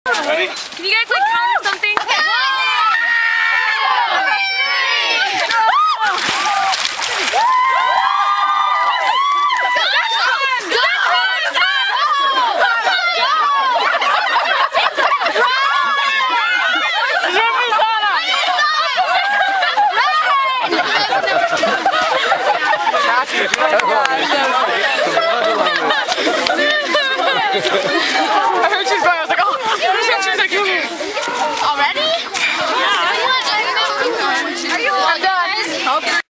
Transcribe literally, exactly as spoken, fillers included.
Ready? Can you guys like count or something? Okay. Run!